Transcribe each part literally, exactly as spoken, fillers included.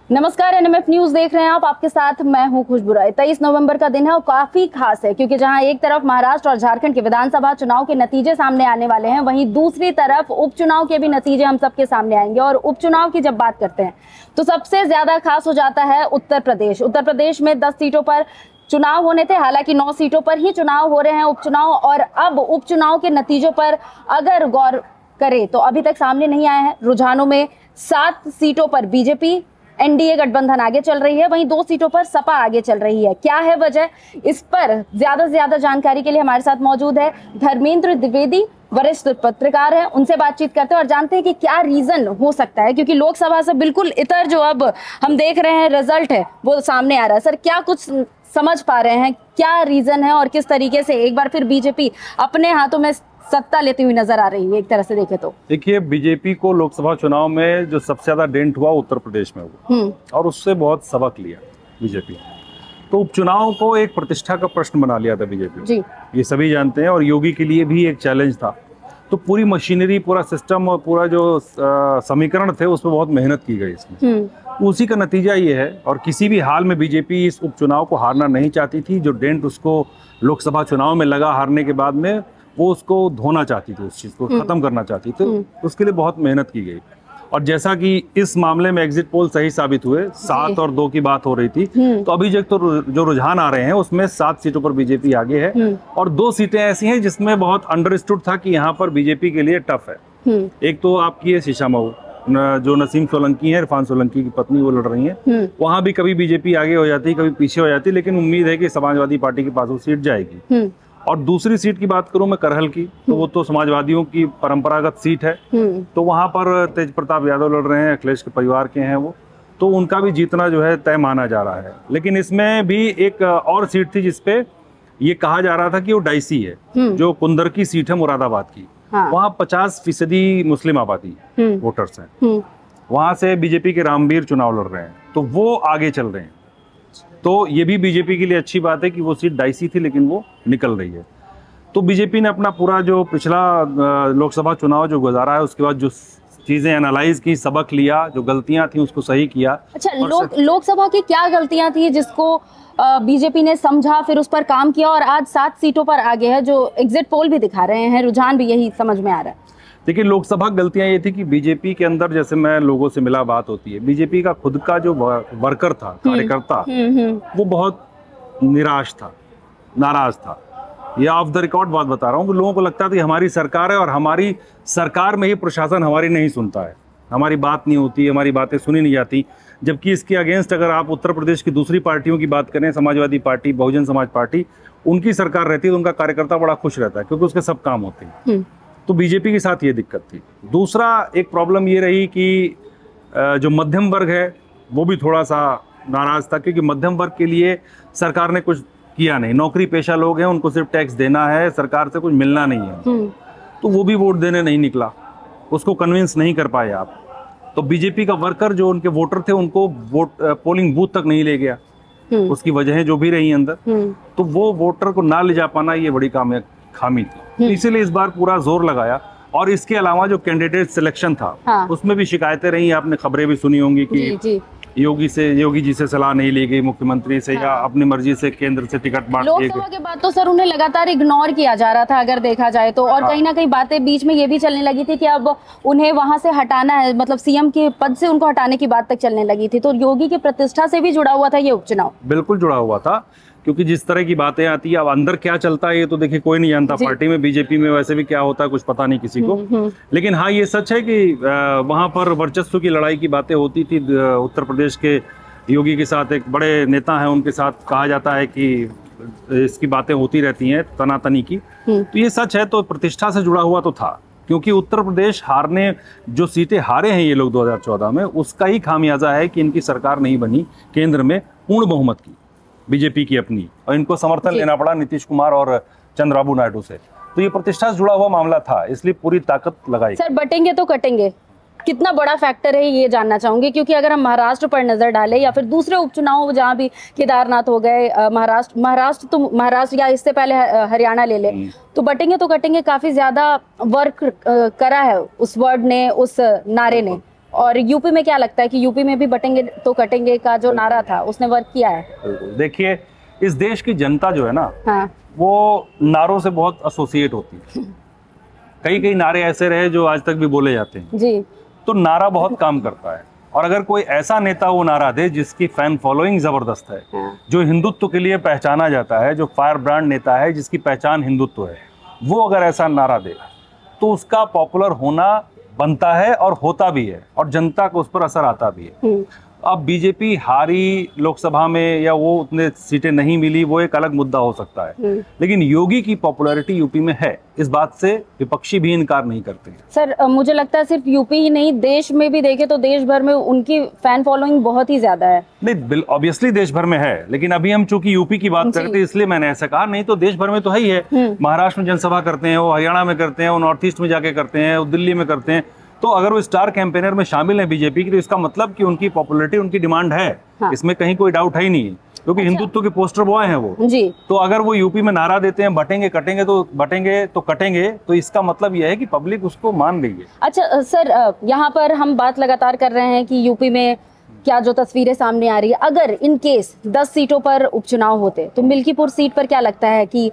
नमस्कार, NMF news देख रहे हैं आप। आपके साथ मैं हूं खुशबू राय। तेईस नवंबर का दिन है और काफी खास है क्योंकि जहां एक तरफ महाराष्ट्र और झारखंड के विधानसभा चुनाव के नतीजे सामने आने वाले हैं, वहीं दूसरी तरफ उपचुनाव के भी नतीजे हम सबके सामने आएंगे। और उपचुनाव की जब बात करते हैं तो सबसे ज्यादा खास हो जाता है उत्तर प्रदेश। उत्तर प्रदेश में दस सीटों पर चुनाव होने थे, हालांकि नौ सीटों पर ही चुनाव हो रहे हैं उपचुनाव। और अब उपचुनाव के नतीजों पर अगर गौर करें तो अभी तक सामने नहीं आया है। रुझानों में सात सीटों पर बीजेपी एनडीए गठबंधन आगे चल रही है, वहीं दो सीटों पर सपा आगे चल रही है। क्या है वजह, इस पर ज्यादा से ज्यादा जानकारी के लिए हमारे साथ मौजूद है धर्मेंद्र द्विवेदी, वरिष्ठ पत्रकार हैं। उनसे बातचीत करते हैं और जानते हैं कि क्या रीजन हो सकता है, क्योंकि लोकसभा से बिल्कुल इतर जो अब हम देख रहे हैं रिजल्ट है वो सामने आ रहा है। सर, क्या कुछ समझ पा रहे हैं, क्या रीजन है और किस तरीके से एक बार फिर बीजेपी अपने हाथों में सत्ता लेती हुई नजर आ रही है एक तरह से देखे तो? देखिए, बीजेपी को लोकसभा चुनाव में जो सबसे ज्यादा डेंट हुआ उत्तर प्रदेश में हुआ और उससे बहुत सबक लिया बीजेपी। तो उपचुनाव को एक प्रतिष्ठा का प्रश्न बना लिया था बीजेपी जी। ये सभी जानते हैं और योगी के लिए भी एक चैलेंज था। तो पूरी मशीनरी, पूरा सिस्टम और पूरा जो समीकरण थे उसमें बहुत मेहनत की गई इसमें। उसी का नतीजा ये है। और किसी भी हाल में बीजेपी इस उपचुनाव को हारना नहीं चाहती थी। जो डेंट उसको लोकसभा चुनाव में लगा हारने के बाद में, वो उसको धोना चाहती थी, उस चीज को खत्म करना चाहती थी। तो उसके लिए बहुत मेहनत की गई। और जैसा कि इस मामले में एग्जिट पोल सही साबित हुए, सात और दो की बात हो रही थी, तो अभी जब तो जो रुझान आ रहे हैं उसमें सात सीटों पर बीजेपी आगे है। और दो सीटें ऐसी हैं जिसमें बहुत अंडरस्टूड था कि यहाँ पर बीजेपी के लिए टफ है। एक तो आपकी है शीशा मऊ, जो नसीम सोलंकी है, इरफान सोलंकी की पत्नी, वो लड़ रही हैं। वहां भी कभी बीजेपी आगे हो जाती, कभी पीछे हो जाती, लेकिन उम्मीद है कि समाजवादी पार्टी के पास वो सीट जाएगी। और दूसरी सीट की बात करूं मैं करहल की, तो वो तो समाजवादियों की परंपरागत सीट है। तो वहां पर तेज प्रताप यादव लड़ रहे हैं, अखिलेश के परिवार के हैं वो, तो उनका भी जीतना जो है तय माना जा रहा है। लेकिन इसमें भी एक और सीट थी जिसपे ये कहा जा रहा था कि वो डाइसी है, जो कुंदर की सीट है मुरादाबाद की। हाँ। वहाँ पचास फीसदी मुस्लिम आबादी वोटर्स हैं। वहां से बीजेपी के रामवीर चुनाव लड़ रहे हैं, तो वो आगे चल रहे हैं। तो ये भी बीजेपी के लिए अच्छी बात है कि वो सीट डाइसी थी लेकिन वो निकल रही है। तो बीजेपी ने अपना पूरा जो पिछला लोकसभा चुनाव जो गुजारा है, उसके बाद जो चीजें एनालाइज की, सबक लिया, जो गलतियां थी उसको सही किया। अच्छा, लोक लोकसभा की क्या गलतियां थी जिसको बीजेपी ने समझा, फिर उस पर काम किया और आज सात सीटों पर आगे है, जो एग्जिट पोल भी दिखा रहे हैं, रुझान भी यही समझ में आ रहा है? देखिए, लोकसभा गलतियां ये थी कि बीजेपी के अंदर, जैसे मैं लोगों से मिला, बात होती है, बीजेपी का खुद का जो वर्कर था, कार्यकर्ता, वो बहुत निराश था, नाराज था। ये ऑफ द रिकॉर्ड बात बता रहा हूँ। लोगों को लगता था कि हमारी सरकार है और हमारी सरकार में ही प्रशासन हमारी नहीं सुनता है, हमारी बात नहीं होती, हमारी बातें सुनी नहीं जाती। जबकि इसके अगेंस्ट अगर आप उत्तर प्रदेश की दूसरी पार्टियों की बात करें, समाजवादी पार्टी, बहुजन समाज पार्टी, उनकी सरकार रहती है तो उनका कार्यकर्ता बड़ा खुश रहता है क्योंकि उसके सब काम होते हैं। तो बीजेपी के साथ ये दिक्कत थी। दूसरा एक प्रॉब्लम ये रही कि जो मध्यम वर्ग है वो भी थोड़ा सा नाराज था, क्योंकि मध्यम वर्ग के लिए सरकार ने कुछ किया नहीं। नौकरी पेशा लोग हैं, उनको सिर्फ टैक्स देना है, सरकार से कुछ मिलना नहीं है। तो वो भी वोट देने नहीं निकला, उसको कन्विंस नहीं कर पाए आप। तो बीजेपी का वर्कर, जो उनके वोटर थे, उनको वोट पोलिंग बूथ तक नहीं ले गया। उसकी वजहें जो भी रही अंदर, तो वो वोटर को ना ले जा पाना ये बड़ी कामयाब खामी थी। तो इसीलिए इस बार पूरा जोर लगाया। और इसके अलावा जो कैंडिडेट सिलेक्शन था, हाँ। उसमें भी शिकायतें रही। आपने खबरें भी सुनी होंगी कि जी, जी। योगी से योगी जी से सलाह नहीं ली गई, मुख्यमंत्री से, हाँ। या अपनी मर्जी से केंद्र से टिकट बांट दिए गए। लोकसभा के बाद तो सर उन्हें लगातार इग्नोर किया जा रहा था अगर देखा जाए तो। और हाँ। कहीं ना कहीं बातें बीच में ये भी चलने लगी थी कि अब उन्हें वहां से हटाना है, मतलब सीएम के पद से उनको हटाने की बात तक चलने लगी थी। तो योगी की प्रतिष्ठा से भी जुड़ा हुआ था ये उपचुनाव? बिल्कुल जुड़ा हुआ था, क्योंकि जिस तरह की बातें आती है, अब अंदर क्या चलता है ये तो देखिए कोई नहीं जानता। पार्टी में, बीजेपी में वैसे भी क्या होता है कुछ पता नहीं किसी को। लेकिन हाँ, ये सच है कि वहां पर वर्चस्व की लड़ाई की बातें होती थी। उत्तर प्रदेश के योगी के साथ एक बड़े नेता हैं, उनके साथ कहा जाता है कि इसकी बातें होती रहती हैं, तनातनी की। तो ये सच है। तो प्रतिष्ठा से जुड़ा हुआ तो था, क्योंकि उत्तर प्रदेश हारने, जो सीटें हारे हैं ये लोग दो हज़ार चौदह में, उसका ही खामियाजा है कि इनकी सरकार नहीं बनी केंद्र में पूर्ण बहुमत की, बीजेपी की अपनी, और इनको समर्थन लेना पड़ा नीतीश कुमार और चंद्रबाबू नायडू से। तो ये प्रतिष्ठा से जुड़ा हुआ मामला था, इसलिए पूरी ताकत लगाई। सर, बटेंगे तो कटेंगे, कितना बड़ा फैक्टर है ये जानना चाहूंगी, क्योंकि अगर हम महाराष्ट्र पर नजर डालें या फिर दूसरे उपचुनाव जहां भी केदारनाथ हो गए, महाराष्ट्र महाराष्ट्र तो महाराष्ट्र या इससे पहले हरियाणा ले ले, तो बटेंगे तो कटेंगे काफी ज्यादा वर्क करा है उस वर्ड ने, उस नारे ने। और यूपी में क्या लगता है कि यूपी में भी बटेंगे तो कटेंगे का जो नारा था उसने वर्क किया है? देखिए, इस देश की जनता जो है ना, हाँ। वो नारों से बहुत एसोसिएट होती है। कई कई नारे ऐसे रहे जो आज तक भी बोले जाते हैं जी। तो नारा बहुत काम करता है। और अगर कोई ऐसा नेता वो नारा दे जिसकी फैन फॉलोइंग जबरदस्त है, हाँ। जो हिंदुत्व के लिए पहचाना जाता है, जो फायर ब्रांड नेता है जिसकी पहचान हिंदुत्व है, वो अगर ऐसा नारा दे तो उसका पॉपुलर होना बनता है और होता भी है और जनता को उस पर असर आता भी है। अब बीजेपी हारी लोकसभा में या वो उतने सीटें नहीं मिली, वो एक अलग मुद्दा हो सकता है, लेकिन योगी की पॉपुलैरिटी यूपी में है, इस बात से विपक्षी भी इनकार नहीं करते हैं। सर मुझे लगता है सिर्फ यूपी ही नहीं, देश में भी देखे तो देश भर में उनकी फैन फॉलोइंग बहुत ही ज्यादा है। नहीं, ऑब्वियसली देश भर में है, लेकिन अभी हम चूंकि यूपी की बात करते हैं इसलिए मैंने ऐसा कहा, नहीं तो देश भर में तो है ही है। महाराष्ट्र में जनसभा करते हैं, वो हरियाणा में करते हैं, वो नॉर्थ ईस्ट में जाके करते हैं, वो दिल्ली में करते हैं। तो अगर वो स्टार कैंपेनर में शामिल है बीजेपी की तो इसका मतलब कि उनकी पॉपुलैरिटी, उनकी डिमांड है। हाँ। इसमें कहीं कोई डाउट है ही नहीं, क्योंकि अच्छा। हिंदुत्व के पोस्टर बॉय हैं वो जी। तो अगर वो यूपी में नारा देते हैं बटेंगे कटेंगे तो बटेंगे तो कटेंगे, तो इसका मतलब यह है कि पब्लिक उसको मान रही है। अच्छा सर, यहाँ पर हम बात लगातार कर रहे हैं कि यूपी में क्या जो तस्वीरें सामने आ रही है, अगर इन केस दस सीटों पर उपचुनाव होते तो मिल्कीपुर सीट पर क्या लगता है कि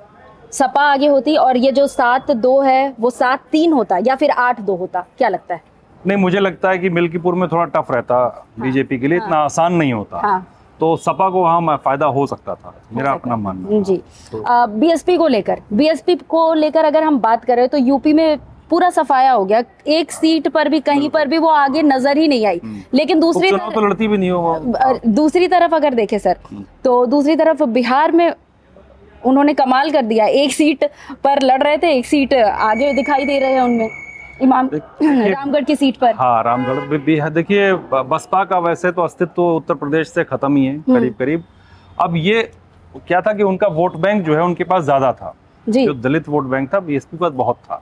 सपा आगे होती और ये जो सात दो है वो सात तीन होता या फिर आठ दो होता, क्या लगता है? नहीं, मुझे लगता है कि मिल्कीपुर में थोड़ा टफ रहता बीजेपी के लिए, हाँ, इतना आसान नहीं होता। हाँ, तो सपा को वहाँ फायदा हो सकता था, मेरा अपना मानना जी। तो बीएसपी को लेकर बीएसपी को लेकर अगर हम बात करें तो यूपी में पूरा सफाया हो गया, एक सीट पर भी कहीं पर भी वो आगे नजर ही नहीं आई। लेकिन दूसरी तरफ तो लड़ती भी नहीं हो। दूसरी तरफ अगर देखें सर, तो दूसरी तरफ बिहार में उन्होंने कमाल कर दिया, एक सीट पर लड़ रहे थे, एक सीट आगे दिखाई दे रहे हैं उनमें, इमाम रामगढ़ की सीट पर। हाँ, रामगढ़ भी है। देखिए, बसपा का वैसे तो अस्तित्व उत्तर प्रदेश से खत्म ही है करीब करीब। अब ये क्या था कि उनका वोट बैंक जो है उनके पास ज्यादा था जी। जो दलित वोट बैंक था बीएसपी के पास बहुत था।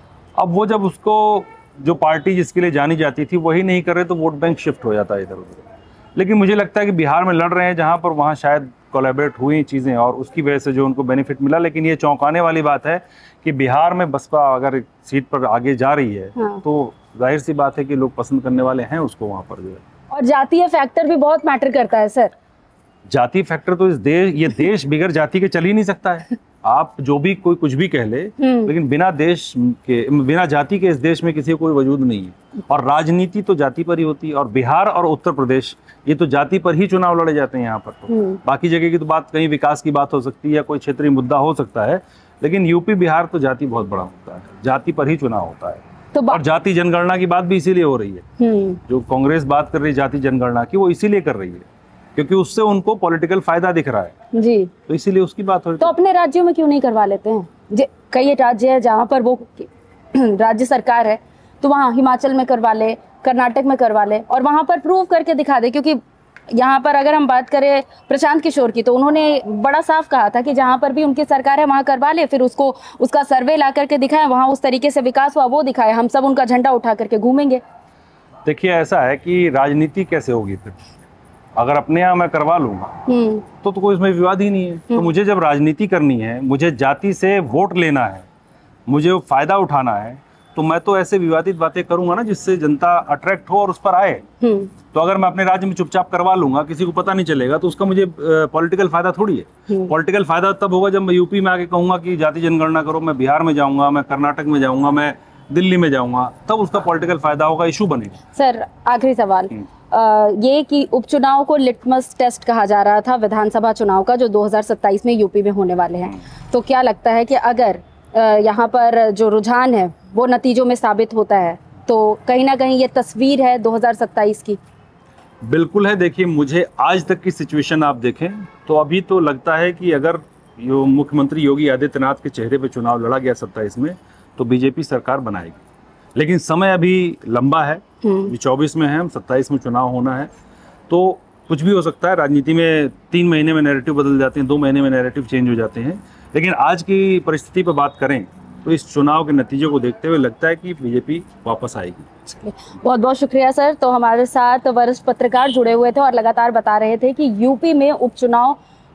अब वो जब उसको जो पार्टी जिसके लिए जानी जाती थी वही नहीं कर रहे तो वोट बैंक शिफ्ट हो जाता है इधर उधर। लेकिन मुझे लगता है कि बिहार में लड़ रहे हैं जहाँ पर वहाँ शायद कोलैबोरेट हुई चीज़ें और उसकी वजह से जो उनको बेनिफिट मिला। लेकिन ये चौंकाने वाली बात है कि बिहार में बसपा अगर सीट पर आगे जा रही है हाँ। तो जाहिर सी बात है कि लोग पसंद करने वाले हैं उसको वहाँ पर जो है। और जातीय फैक्टर भी बहुत मैटर करता है सर। जाति फैक्टर तो इस देश ये देश बिगर जाति के चल ही नहीं सकता है। आप जो भी कोई कुछ भी कह ले, लेकिन बिना देश के बिना जाति के इस देश में किसी को कोई वजूद नहीं है। और राजनीति तो जाति पर ही होती है। और बिहार और उत्तर प्रदेश ये तो जाति पर ही चुनाव लड़े जाते हैं यहाँ पर। तो बाकी जगह की तो बात कहीं विकास की बात हो सकती है या कोई क्षेत्रीय मुद्दा हो सकता है, लेकिन यूपी बिहार तो जाति बहुत बड़ा होता है, जाति पर ही चुनाव होता है। तो और जाति जनगणना की बात भी इसीलिए हो रही है, जो कांग्रेस बात कर रही है जाति जनगणना की, वो इसीलिए कर रही है क्योंकि उससे उनको पॉलिटिकल फायदा दिख रहा है जी। तो इसीलिए उसकी बात हो रही है। तो अपने राज्यों में क्यों नहीं करवा लेते हैं? कई राज्य है जहाँ पर वो राज्य सरकार है, तो वहाँ हिमाचल में करवा ले, कर्नाटक में करवा ले और वहाँ पर प्रूव करके दिखा दे। क्योंकि यहाँ पर अगर हम बात करें प्रशांत किशोर की, तो उन्होंने बड़ा साफ कहा था कि जहाँ पर भी उनकी सरकार है वहाँ करवा ले, फिर उसको उसका सर्वे ला करके दिखाए, वहाँ उस तरीके से विकास हुआ वो दिखाए, हम सब उनका झंडा उठा करके घूमेंगे। देखिए, ऐसा है कि राजनीति कैसे होगी फिर? अगर अपने यहाँ मैं करवा लूंगा तो तो कोई इसमें विवाद ही नहीं है। तो मुझे जब राजनीति करनी है, मुझे जाति से वोट लेना है, मुझे फायदा उठाना है, तो मैं तो ऐसे विवादित बातें करूंगा ना जिससे जनता अट्रैक्ट हो और उस पर आए। तो अगर मैं अपने राज्य में चुपचाप करवा लूंगा, किसी को पता नहीं चलेगा, तो उसका मुझे पॉलिटिकल फायदा थोड़ी है। पॉलिटिकल फायदा तब होगा जब मैं यूपी में आके कहूंगा कि जाति जनगणना करो, मैं बिहार में जाऊंगा, मैं कर्नाटक में जाऊंगा, मैं दिल्ली में जाऊंगा, तब उसका पॉलिटिकल फायदा होगा, इशू बनेगा। सर आखिरी सवाल आ, ये कि उपचुनाव को लिटमस टेस्ट कहा जा रहा था विधानसभा चुनाव का जो दो हज़ार सत्ताईस में यूपी में होने वाले हैं, तो क्या लगता है कि अगर यहाँ पर जो रुझान है वो नतीजों में साबित होता है तो कहीं ना कहीं ये तस्वीर है दो हज़ार सत्ताईस की? बिल्कुल है। देखिए, मुझे आज तक की सिचुएशन आप देखें तो अभी तो लगता है कि अगर यो मुख्यमंत्री योगी आदित्यनाथ के चेहरे पे चुनाव लड़ा गया सत्ताईस में तो बीजेपी सरकार बनाएगी। लेकिन समय अभी लंबा है, चौबीस में है, हम सत्ताईस में चुनाव होना है, तो कुछ भी हो सकता है। राजनीति में तीन महीने में नैरेटिव बदल जाते हैं, दो महीने में नैरेटिव चेंज हो जाते हैं। लेकिन आज की परिस्थिति पर बात करें तो इस चुनाव के नतीजों को देखते हुए लगता है कि बीजेपी वापस आएगी। बहुत बहुत शुक्रिया सर। तो हमारे साथ वरिष्ठ पत्रकार जुड़े हुए थे और लगातार बता रहे थे कि यूपी में उपचुनाव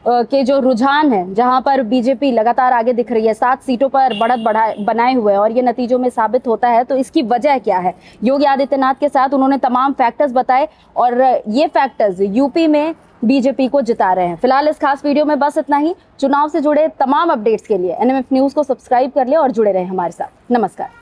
के जो रुझान है, जहां पर बीजेपी लगातार आगे दिख रही है, सात सीटों पर बढ़त बढ़ा बनाए हुए हैं और ये नतीजों में साबित होता है, तो इसकी वजह क्या है? योगी आदित्यनाथ के साथ उन्होंने तमाम फैक्टर्स बताए और ये फैक्टर्स यूपी में बीजेपी को जिता रहे हैं। फिलहाल इस खास वीडियो में बस इतना ही। चुनाव से जुड़े तमाम अपडेट्स के लिए एनएमएफ न्यूज को सब्सक्राइब कर ले और जुड़े रहे हमारे साथ। नमस्कार।